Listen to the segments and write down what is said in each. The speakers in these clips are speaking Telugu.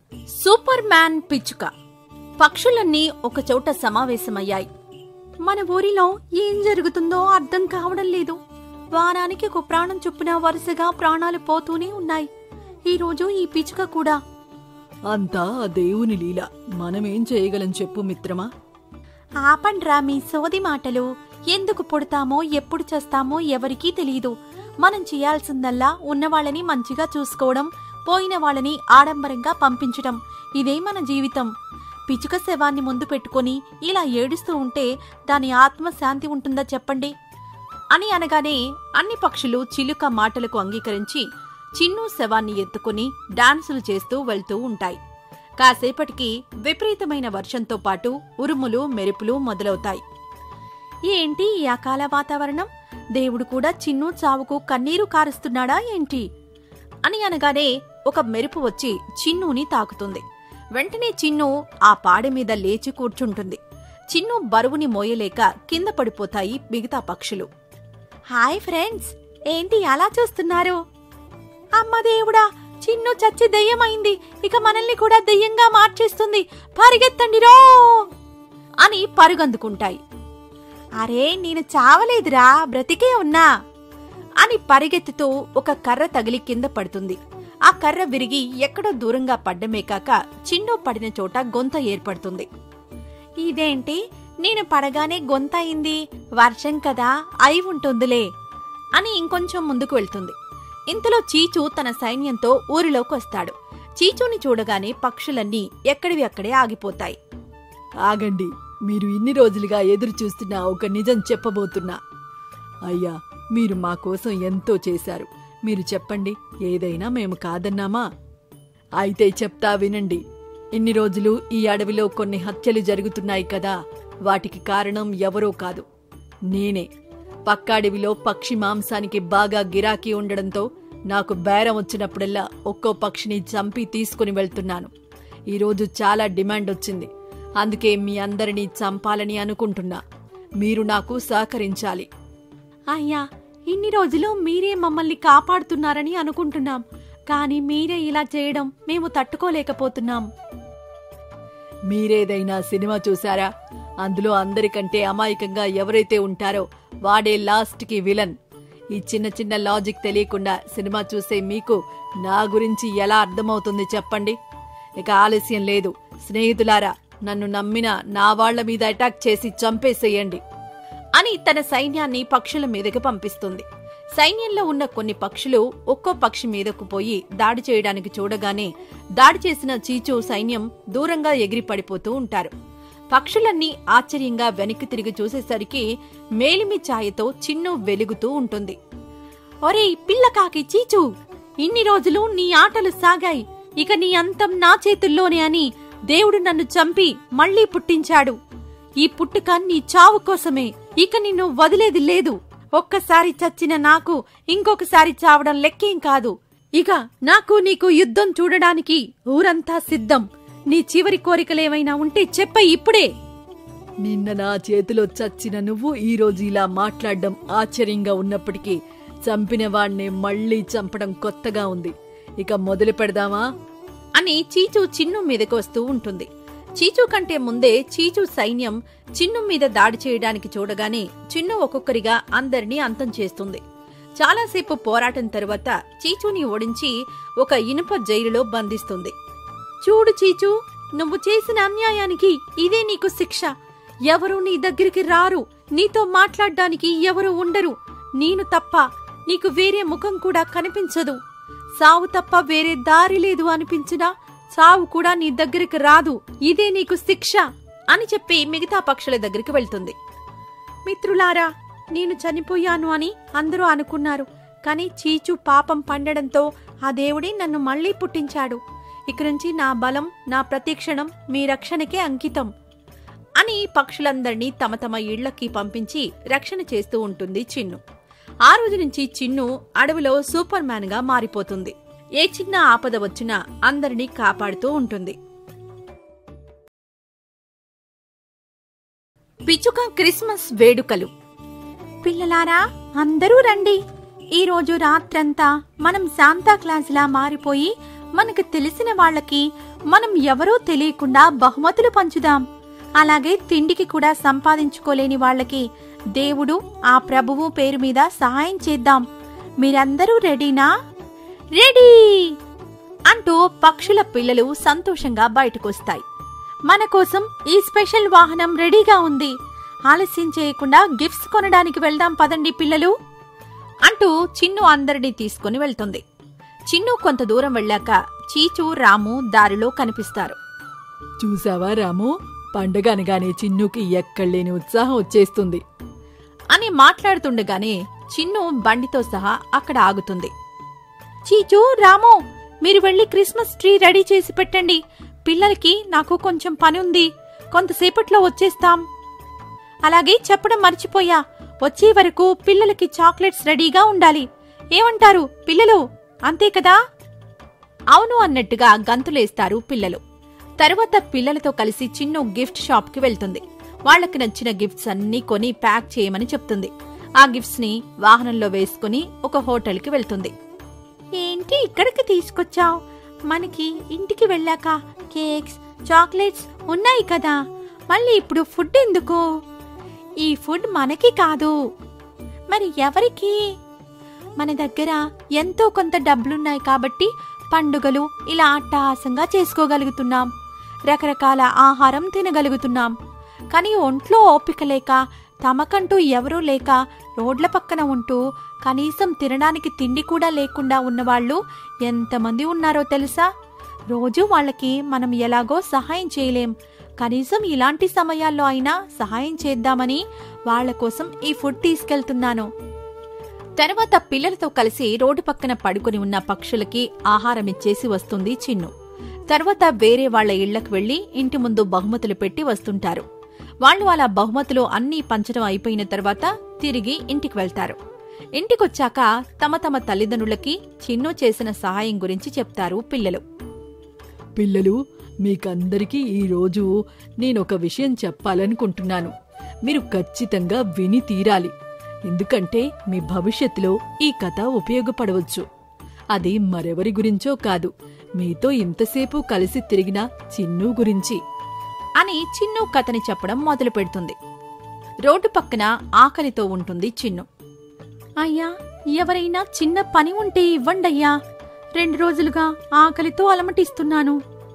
సూపర్ మ్యాన్ పిచ్చుక. పక్షులన్నీ ఒకచోట సమావేశమయ్యాయి. మన ఊరిలో ఏం జరుగుతుందో అర్థం కావడం లేదు. వారానికి ఒక ప్రాణం చొప్పున వరుసగా ప్రాణాలు పోతూనే ఉన్నాయి. ఈరోజు ఈ పిచ్చుక కూడా. అంతా దేవుని లీల. మనమేం చేయగలం చెప్పు మిత్రమా? ఆపండ్రా మీ సోది మాటలు. ఎందుకు పుడతామో ఎప్పుడు చేస్తామో ఎవరికీ తెలియదు. మనం చేయాల్సిందల్లా ఉన్నవాళ్ళని మంచిగా చూసుకోవడం, పోయిన వాళ్ళని ఆడంబరంగా పంపించడం. ఇదే మన జీవితం. పిచ్చుక శవాన్ని ముందు పెట్టుకుని ఇలా ఏడుస్తూ ఉంటే దాని ఆత్మశాంతి ఉంటుందా చెప్పండి అని అనగానే అన్ని పక్షులు చిలుక మాటలకు అంగీకరించి చిన్ను శవాన్ని ఎత్తుకుని డాన్సులు చేస్తూ వెళ్తూ ఉంటాయి. కాసేపటికి విపరీతమైన వర్షంతో పాటు ఉరుములు మెరుపులు మొదలవుతాయి. ఏంటి ఈ అకాల వాతావరణం? దేవుడు కూడా చిన్ను చావుకు కన్నీరు కారుస్తున్నాడా ఏంటి అని అనగానే ఒక మెరుపు వచ్చి చిన్నుని తాకుతుంది. వెంటనే చిన్ను ఆ పాడె మీద లేచి కూర్చుంటుంది. చిన్ను బరువుని మోయలేక కింద పడిపోతాయి మిగతా పక్షులు. హాయ్ ఫ్రెండ్స్, ఏంటి అలా చూస్తున్నారు? అమ్మ దేవుడా, చిన్ను చచ్చి దెయ్యమైంది. ఇక మనల్ని కూడా దెయ్యంగా మార్చేస్తుంది. పరిగెత్తండిరో అని పరుగందుకుంటాయి. అరే, నేను చావలేదురా, బ్రతికే ఉన్నా అని పరిగెత్తుతూ ఒక కర్ర తగిలి కింద పడుతుంది. ఆ కర్ర విరిగి ఎక్కడో దూరంగా పడ్డమే కాక చిన్ను పడిన చోట గొంత ఏర్పడుతుంది. ఇదేంటి, నేను పడగానే గొంత అయింది? వర్షం కదా, అయి ఉంటుందిలే అని ఇంకొంచెం ముందుకు వెళ్తుంది. ఇంతలో చీచు తన సైన్యంతో ఊరిలోకి వస్తాడు. చీచుని చూడగానే పక్షులన్నీ ఎక్కడివి అక్కడే ఆగిపోతాయి. ఆగండి, మీరు ఇన్ని రోజులుగా ఎదురు చూస్తున్న ఒక నిజం చెప్పబోతున్నా. అయ్యా, మీరు మా కోసం ఎంతో చేశారు. మీరు చెప్పండి, ఏదైనా మేము కాదన్నామా? అయితే చెప్తా వినండి. ఇన్ని రోజులు ఈ అడవిలో కొన్ని హత్యలు జరుగుతున్నాయి కదా, వాటికి కారణం ఎవరో కాదు, నేనే. పక్కాడవిలో పక్షి మాంసానికి బాగా గిరాకీ ఉండడంతో నాకు బేరం వచ్చినప్పుడల్లా ఒక్కో పక్షిని చంపి తీసుకుని వెళ్తున్నాను. ఈరోజు చాలా డిమాండ్ వచ్చింది, అందుకే మీ అందరినీ చంపాలని అనుకుంటున్నా. మీరు నాకు సహకరించాలి. అయ్యా, ఇన్ని రోజులు మీరే మమ్మల్ని కాపాడుతున్నారని అనుకుంటున్నాం, కాని మీరే ఇలా చేయడం మేము తట్టుకోలేకపోతున్నాం. మీరేదైనా సినిమా చూసారా? అందులో అందరికంటే అమాయకంగా ఎవరైతే ఉంటారో వాడే లాస్ట్కి విలన్. ఈ చిన్న చిన్న లాజిక్ తెలియకుండా సినిమా చూసే మీకు నా గురించి ఎలా అర్థమవుతుంది చెప్పండి? ఇక ఆలస్యం లేదు, స్నేహితులారా, నన్ను నమ్మిన నా వాళ్ల మీద అటాక్ చేసి చంపేసేయండి అని తన సైన్యాన్ని పక్షుల మీదకి పంపిస్తుంది. సైన్యంలో ఉన్న కొన్ని పక్షులు ఒక్కో పక్షి మీదకు పోయి దాడి చేయడానికి చూడగానే దాడి చేసిన చీచు సైన్యం దూరంగా ఎగిరి పడిపోతూ ఉంటారు. పక్షులన్నీ ఆశ్చర్యంగా వెనక్కి తిరిగి చూసేసరికి మేలిమి ఛాయతో చిన్ను వెలుగుతూ ఉంటుంది. ఒరే పిల్లకాకి చీచు, ఇన్ని రోజులు నీ ఆటలు సాగాయి, ఇక నీ అంతం నా చేతుల్లోనే అని దేవుడు నన్ను చంపి మళ్లీ పుట్టించాడు. ఈ పుట్టుక నీ చావు కోసమే, ఇక నిన్ను వదిలేది లేదు. ఒక్కసారి చచ్చిన నాకు ఇంకొకసారి చావడం లెక్కేం కాదు. ఇక నాకు నీకు యుద్ధం చూడడానికి ఊరంతా సిద్ధం. నీ చివరి కోరికలేమైనా ఉంటే చెప్ప ఇప్పుడే. నిన్న నా చేతిలో చచ్చిన నువ్వు ఈరోజు ఇలా మాట్లాడడం ఆశ్చర్యంగా ఉన్నప్పటికీ చంపిన వాణ్ణి మళ్లీ చంపడం కొత్తగా ఉంది. ఇక మొదలు పెడదామా అని చీచు చిన్ను మీదకు వస్తూ ఉంటుంది. చీచు కంటే ముందే చీచు సైన్యం చిన్ను మీద దాడి చేయడానికి చూడగానే చిన్ను ఒక్కొక్కరిగా అందరినీ అంతం చేస్తుంది. చాలాసేపు పోరాటం తరువాత చీచుని ఓడించి ఒక ఇనుప జైలులో బంధిస్తుంది. చూడు చీచు, నువ్వు చేసిన అన్యాయానికి ఇదే నీకు శిక్ష. ఎవరూ నీ దగ్గరికి రారు, నీతో మాట్లాడ్డానికి ఎవరూ ఉండరు. నేను తప్ప నీకు వేరే ముఖం కూడా కనిపించదు. సావు తప్ప వేరే దారి లేదు అనిపించినా సావు కూడా నీ దగ్గరికి రాదు. ఇదే నీకు శిక్ష అని చెప్పి మిగతా పక్షుల దగ్గరికి వెళ్తుంది. మిత్రులారా, నేను చనిపోయాను అని అందరూ అనుకున్నారు, కాని చీచు పాపం పండడంతో ఆ దేవుడే నన్ను మళ్లీ పుట్టించాడు. ఇక నుంచి నా బలం, నా ప్రతిక్షణం మీ రక్షణకే అంకితం అని పక్షులందర్నీ తమ తమ ఇళ్లకి పంపించి రక్షణ చేస్తూ ఉంటుంది చిన్ను. ఆ రోజు నుంచి చిన్ను అడవిలో సూపర్ మ్యాన్ గా మారిపోతుంది. ఏ చిన్న ఆపద వచ్చినా అందరినీ కాపాడుతూ ఉంటుంది. పిచ్చుక క్రిస్మస్ వేడుకలు. పిల్లలారా, అందరూ రండి. ఈ రోజు రాత్రంతా మనం శాంతా క్లాస్ లా మారిపోయి మనకు తెలిసిన వాళ్ళకి మనం ఎవరో తెలియకుండా బహుమతులు పంచుదాం. అలాగే తిండికి కూడా సంపాదించుకోలేని వాళ్ళకి దేవుడు ఆ ప్రభువు పేరు మీద సహాయం చేద్దాం. మీరందరూ రెడీనా? రెడీ అంటూ పక్షుల పిల్లలు సంతోషంగా బయటకొస్తాయి. మన కోసం ఈ స్పెషల్ వాహనం రెడీగా ఉంది. ఆలస్యం చేయకుండా గిఫ్ట్స్ కొనడానికి వెళ్దాం పదండి పిల్లలు అంటూ చిన్ను అందరినీ తీసుకుని వెళ్తుంది. చిన్ను కొంత దూరం వెళ్ళాక చీచు, రాము దారిలో కనిపిస్తారు. చూసావా రాము, పండగ అనగానే చిన్నుకి ఎక్కడలేని ఉత్సాహం వచ్చేస్తుంది అని మాట్లాడుతుండగానే చిన్ను బండితో సహా అక్కడ ఆగుతుంది. చీచు, రాము, మీరు వెళ్లి క్రిస్మస్ ట్రీ రెడీ చేసి పెట్టండి. పిల్లలకి నాకు కొంచెం పని ఉంది, కొంతసేపట్లో వచ్చేస్తాం. అలాగే చెప్పడం మర్చిపోయా, వచ్చే వరకు పిల్లలకి చాక్లెట్స్ రెడీగా ఉండాలి. ఏమంటారు పిల్లలు? అంతే కదా? అవును అన్నట్టుగా గంతులేస్తారు పిల్లలు. తరువాత పిల్లలతో కలిసి చిన్ను గిఫ్ట్ షాప్ కి వెళ్తుంది. వాళ్లకి నచ్చిన గిఫ్ట్స్ అన్నీ కొని ప్యాక్ చేయమని చెప్తుంది. ఆ గిఫ్ట్స్ ని వాహనంలో వేసుకుని ఒక హోటల్ కి వెళ్తుంది. ఏంటి ఇక్కడికి తీసుకొచ్చావు? మనకి ఇంటికి వెళ్ళాక కేక్స్, చాక్లెట్స్ ఉన్నాయి కదా, మళ్ళీ ఇప్పుడు ఫుడ్ ఎందుకు? ఈ ఫుడ్ మనకి కాదు, మరి ఎవరికి? మన దగ్గర ఎంతో కొంత డబ్బులున్నాయి కాబట్టి పండుగలు ఇలా అట్టహాసంగా చేసుకోగలుగుతున్నాం, రకరకాల ఆహారం తినగలుగుతున్నాం. కానీ ఒంట్లో ఓపిక లేక, తమకంటూ ఎవరూ లేక రోడ్ల పక్కన ఉంటూ కనీసం తినడానికి తిండి కూడా లేకుండా ఉన్నవాళ్లు ఎంతమంది ఉన్నారో తెలుసా? రోజూ వాళ్ళకి మనం ఎలాగో సహాయం చేయలేం, కనీసం ఇలాంటి సమయాల్లో అయినా సహాయం చేద్దామని వాళ్ల కోసం ఈ ఫుడ్ తీసుకెళ్తున్నాను. తర్వాత పిల్లలతో కలిసి రోడ్డు పక్కన పడుకుని ఉన్న పక్షులకి ఆహారమిచ్చేసి వస్తుంది చిన్ను. తర్వాత వేరే వాళ్ల ఇళ్లకు వెళ్లి ఇంటి ముందు బహుమతులు పెట్టి వస్తుంటారు. వాళ్లు అలా బహుమతులు అన్నీ పంచడం అయిపోయిన తర్వాత తిరిగి ఇంటికి వెళ్తారు. ఇంటికొచ్చాక తమ తమ తల్లిదండ్రులకి చిన్ను చేసిన సహాయం గురించి చెప్తారు పిల్లలు. పిల్లలు, మీకందరికీ ఈరోజు నేనొక విషయం చెప్పాలనుకుంటున్నాను. మీరు ఖచ్చితంగా విని తీరాలి. ఎందుకంటే మీ భవిష్యత్తులో ఈ కథ ఉపయోగపడవచ్చు. అది మరెవరి గురించో కాదు, మీతో ఇంతసేపు కలిసి తిరిగిన చిన్ను గురించి అని చిన్ను కథని చెప్పడం మొదలు పెడుతుంది. రోడ్డు పక్కన ఆకలితో ఉంటుంది చిన్ను. అయ్యా, ఎవరైనా చిన్న పని ఉంటే ఇవ్వండయ్యా, 2 రోజులుగా ఆకలితో అలమటిస్తున్నాను.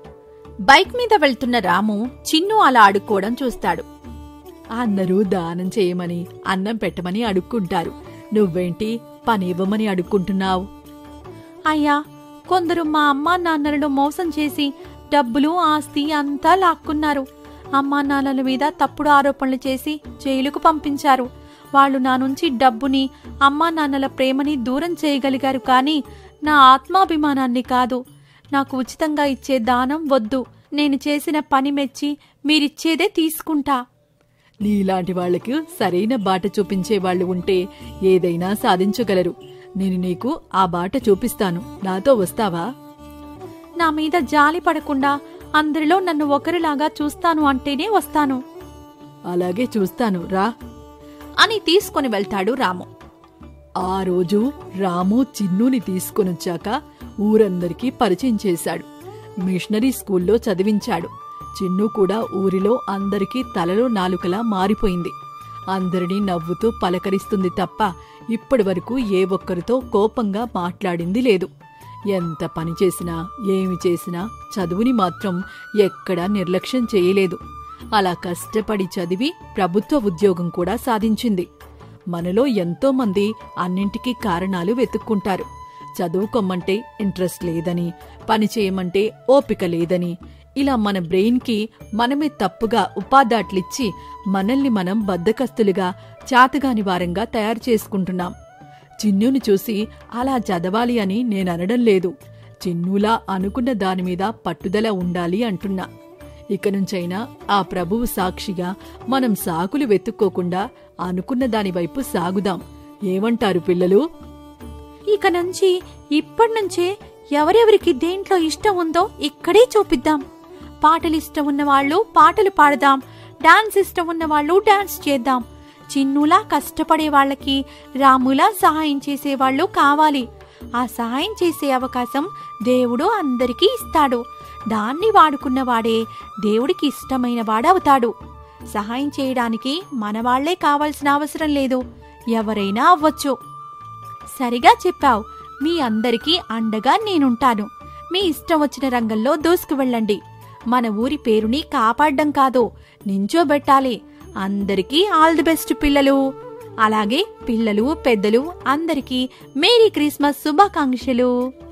బైక్ మీద వెళ్తున్న రాము చిన్ను అలా అడుక్కోవడం చూస్తాడు. అందరూ దానం చేయమని, అన్నం పెట్టమని అడుక్కుంటారు. నువ్వేంటి పని ఇవ్వమని అడుక్కుంటున్నావు? అయ్యా, కొందరు మా అమ్మా నాన్నలను మోసం చేసి డబ్బులు, ఆస్తి అంతా లాక్కున్నారు. అమ్మా నాన్నల మీద తప్పుడు ఆరోపణలు చేసి జైలుకు పంపించారు. వాళ్లు నా నుంచి డబ్బుని, అమ్మా నాన్నల ప్రేమని దూరం చేయగలిగారు, కానీ నా ఆత్మాభిమానాన్ని కాదు. నాకు ఉచితంగా ఇచ్చే దానం వద్దు. నేను చేసిన పని మెచ్చి మీరిచ్చేదే తీసుకుంటా. నీలాంటి వాళ్లకు సరైన బాట చూపించే వాళ్ళు ఉంటే ఏదైనా సాధించగలరు. నేను నీకు ఆ బాట చూపిస్తాను. నాతో వస్తావా? నా మీద జాలి పడకుండా అందరిలో నన్ను ఒకరిలాగా చూస్తాను అంటేనే వస్తాను. అలాగే చూస్తాను, రా అని తీసుకుని వెళ్తాడు రాము. ఆ రోజు రాము చిన్నుని తీసుకొనొచ్చాక ఊరందరికీ పరిచయం చేశాడు. మిషనరీ స్కూల్లో చదివించాడు. చిన్ను కూడా ఊరిలో అందరికీ తలలో నాలుకలా మారిపోయింది. అందరినీ నవ్వుతూ పలకరిస్తుంది తప్ప ఇప్పటివరకు ఏ ఒక్కరితో కోపంగా మాట్లాడింది లేదు. ఎంత పని చేసినా, ఏమి చేసినా చదువుని మాత్రం ఎక్కడా నిర్లక్ష్యం చేయలేదు. అలా కష్టపడి చదివి ప్రభుత్వ ఉద్యోగం కూడా సాధించింది. మనలో ఎంతోమంది అన్నింటికీ కారణాలు వెతుక్కుంటారు. చదువుకోమంటే ఇంట్రెస్ట్ లేదని, పని చేయమంటే ఓపిక లేదని, ఇలా మన బ్రెయిన్కి మనమే తప్పుగా ఉపాదాట్లిచ్చి మనల్ని మనం బద్ధకస్తులుగా, చాతగాని వారంగా తయారు చేసుకుంటున్నాం. చిన్నుని చూసి అలా చదవాలి అని నేననడం లేదు. చిన్నులా అనుకున్న దానిమీద పట్టుదల ఉండాలి అంటున్నా. ఇక నుంచైనా ఆ ప్రభువు సాక్షిగా మనం సాకులు వెతుక్కోకుండా అనుకున్న దానివైపు సాగుదాం. ఏమంటారు పిల్లలు? ఇక నుంచి ఇప్పటినుంచే ఎవరెవరికి దేంట్లో ఇష్టం ఉందో ఇక్కడే చూపిద్దాం. పాటలు ఇష్టం ఉన్నవాళ్లు పాటలు పాడదాం, డాన్స్ ఇష్టం ఉన్నవాళ్లు డాన్స్ చేద్దాం. చిన్నులా కష్టపడే వాళ్లకి, రాములా సహాయం చేసేవాళ్లు కావాలి. ఆ సహాయం చేసే అవకాశం దేవుడు అందరికీ ఇస్తాడు. దాన్ని వాడుకున్నవాడే దేవుడికి ఇష్టమైన వాడవుతాడు. సహాయం చేయడానికి మనవాళ్లే కావాల్సిన అవసరం లేదు, ఎవరైనా అవ్వచ్చు. సరిగా చెప్పావు. మీ అందరికీ అండగా నేనుంటాను. మీ ఇష్టం వచ్చిన రంగంలో దూసుకు వెళ్ళండి. మన ఊరి పేరుని కాపాడ్డం కాదు, నించోబెట్టాలి. అందరికీ ఆల్ ది బెస్ట్ పిల్లలు. అలాగే పిల్లలు పెద్దలు అందరికీ మేరీ క్రిస్మస్ శుభాకాంక్షలు.